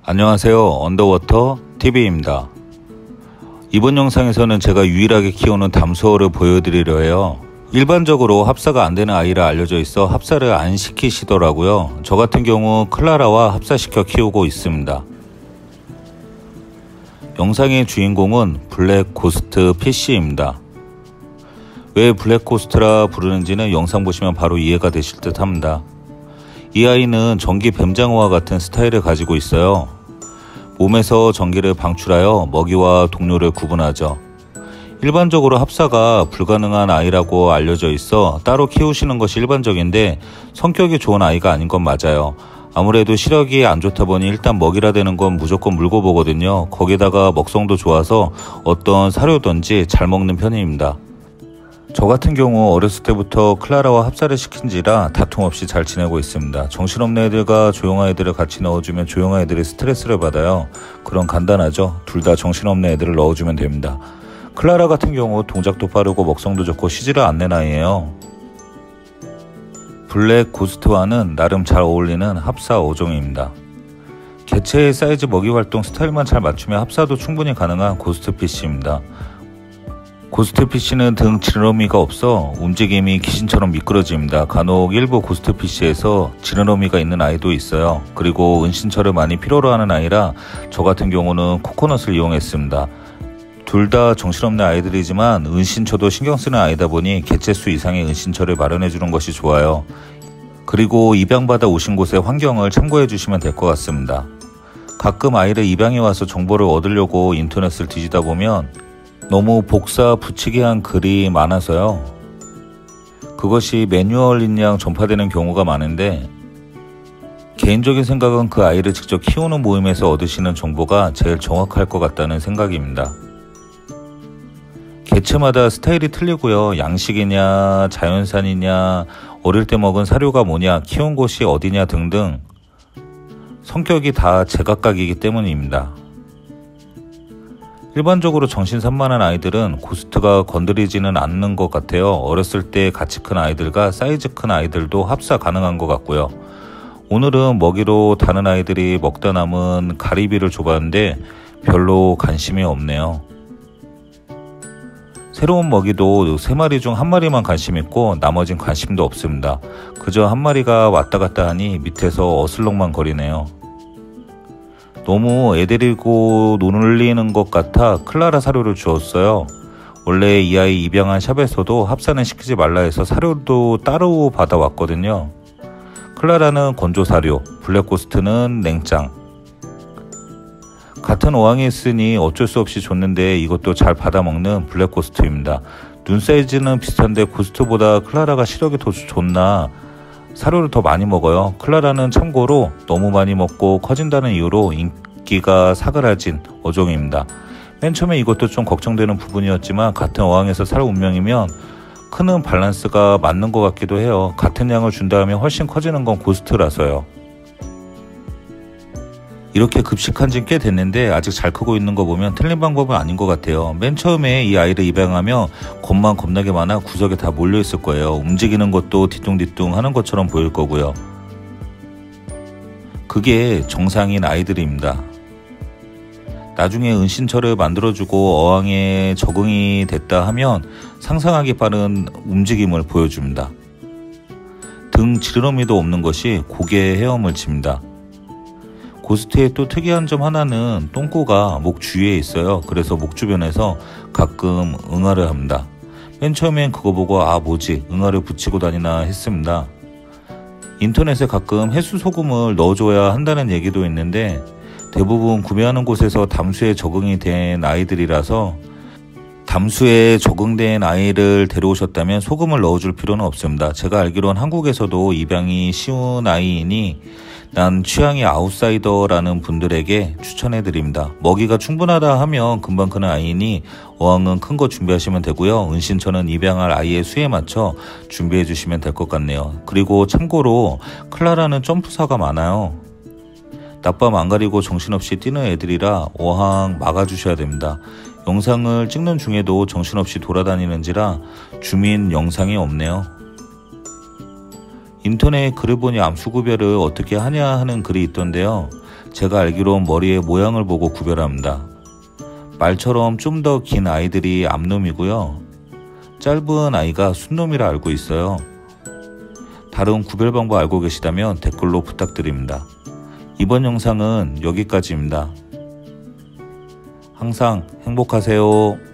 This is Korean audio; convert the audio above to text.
안녕하세요. 언더워터 TV입니다. 이번 영상에서는 제가 유일하게 키우는 담수어를 보여드리려 해요. 일반적으로 합사가 안 되는 아이라 알려져 있어 합사를 안 시키시더라고요. 저 같은 경우 클라라와 합사시켜 키우고 있습니다. 영상의 주인공은 블랙 고스트 피쉬입니다. 왜 블랙 고스트라 부르는지는 영상 보시면 바로 이해가 되실 듯 합니다. 이 아이는 전기 뱀장어와 같은 스타일을 가지고 있어요. 몸에서 전기를 방출하여 먹이와 동료를 구분하죠. 일반적으로 합사가 불가능한 아이라고 알려져 있어 따로 키우시는 것이 일반적인데 성격이 좋은 아이가 아닌 건 맞아요. 아무래도 시력이 안 좋다 보니 일단 먹이라 되는 건 무조건 물고 보거든요. 거기다가 먹성도 좋아서 어떤 사료든지 잘 먹는 편입니다. 저 같은 경우 어렸을 때부터 클라라와 합사를 시킨지라 다툼 없이 잘 지내고 있습니다. 정신없는 애들과 조용한 애들을 같이 넣어주면 조용한 애들이 스트레스를 받아요. 그럼 간단하죠. 둘 다 정신없는 애들을 넣어주면 됩니다. 클라라 같은 경우 동작도 빠르고 먹성도 좋고 쉬지를 않는 아이예요. 블랙 고스트와는 나름 잘 어울리는 합사 어종입니다. 개체의 사이즈 먹이 활동 스타일만 잘 맞추면 합사도 충분히 가능한 고스트 피쉬입니다. 고스트 피쉬는 등 지느러미가 없어 움직임이 귀신처럼 미끄러집니다. 간혹 일부 고스트 피쉬에서 지느러미가 있는 아이도 있어요. 그리고 은신처를 많이 필요로 하는 아이라 저 같은 경우는 코코넛을 이용했습니다. 둘 다 정신없는 아이들이지만 은신처도 신경 쓰는 아이다 보니 개체수 이상의 은신처를 마련해 주는 것이 좋아요. 그리고 입양받아 오신 곳의 환경을 참고해 주시면 될 것 같습니다. 가끔 아이를 입양해 와서 정보를 얻으려고 인터넷을 뒤지다 보면 너무 복사 붙이기 한 글이 많아서요. 그것이 매뉴얼인 양 전파되는 경우가 많은데 개인적인 생각은 그 아이를 직접 키우는 모임에서 얻으시는 정보가 제일 정확할 것 같다는 생각입니다. 개체마다 스타일이 틀리고요. 양식이냐 자연산이냐 어릴 때 먹은 사료가 뭐냐 키운 곳이 어디냐 등등 성격이 다 제각각이기 때문입니다. 일반적으로 정신산만한 아이들은 고스트가 건드리지는 않는 것 같아요. 어렸을 때 같이 큰 아이들과 사이즈 큰 아이들도 합사 가능한 것 같고요. 오늘은 먹이로 다른 아이들이 먹다 남은 가리비를 줘봤는데 별로 관심이 없네요. 새로운 먹이도 3마리 중 1마리만 관심 있고 나머진 관심도 없습니다. 그저 1마리가 왔다 갔다 하니 밑에서 어슬렁만 거리네요. 너무 애 데리고 놀리는 것 같아 클라라 사료를 주었어요. 원래 이 아이 입양한 샵에서도 합사는 시키지 말라 해서 사료도 따로 받아왔거든요. 클라라는 건조 사료, 블랙고스트는 냉장. 같은 어항에 있으니 어쩔 수 없이 줬는데 이것도 잘 받아먹는 블랙고스트입니다. 눈 사이즈는 비슷한데 고스트보다 클라라가 시력이 더 좋나 사료를 더 많이 먹어요. 클라라는 참고로 너무 많이 먹고 커진다는 이유로 인기가 사그라진 어종입니다. 맨 처음에 이것도 좀 걱정되는 부분이었지만 같은 어항에서 살 운명이면 크는 밸런스가 맞는 것 같기도 해요. 같은 양을 준다 하면 훨씬 커지는 건 고스트라서요. 이렇게 급식한 지 꽤 됐는데 아직 잘 크고 있는 거 보면 틀린 방법은 아닌 것 같아요. 맨 처음에 이 아이를 입양하면 겁만 겁나게 많아 구석에 다 몰려있을 거예요. 움직이는 것도 뒤뚱뒤뚱 하는 것처럼 보일 거고요. 그게 정상인 아이들입니다. 나중에 은신처를 만들어주고 어항에 적응이 됐다 하면 상상하기 빠른 움직임을 보여줍니다. 등 지느러미도 없는 것이 고개의 헤엄을 칩니다. 고스트의 또 특이한 점 하나는 똥꼬가 목 주위에 있어요. 그래서 목 주변에서 가끔 응아를 합니다. 맨 처음엔 그거 보고 아 뭐지 응아를 붙이고 다니나 했습니다. 인터넷에 가끔 해수소금을 넣어줘야 한다는 얘기도 있는데 대부분 구매하는 곳에서 담수에 적응이 된 아이들이라서 담수에 적응된 아이를 데려오셨다면 소금을 넣어줄 필요는 없습니다. 제가 알기로는 한국에서도 입양이 쉬운 아이이니 난 취향이 아웃사이더라는 분들에게 추천해드립니다. 먹이가 충분하다 하면 금방 크는 아이니 어항은 큰 거 준비하시면 되고요. 은신처는 입양할 아이의 수에 맞춰 준비해 주시면 될 것 같네요. 그리고 참고로 클라라는 점프사가 많아요. 낮밤 안 가리고 정신없이 뛰는 애들이라 어항 막아주셔야 됩니다. 영상을 찍는 중에도 정신없이 돌아다니는지라 주민 영상이 없네요. 인터넷 글을 보니 암수 구별을 어떻게 하냐 하는 글이 있던데요. 제가 알기론 머리의 모양을 보고 구별합니다. 말처럼 좀 더 긴 아이들이 암놈이고요. 짧은 아이가 순놈이라 알고 있어요. 다른 구별 방법 알고 계시다면 댓글로 부탁드립니다. 이번 영상은 여기까지입니다. 항상 행복하세요.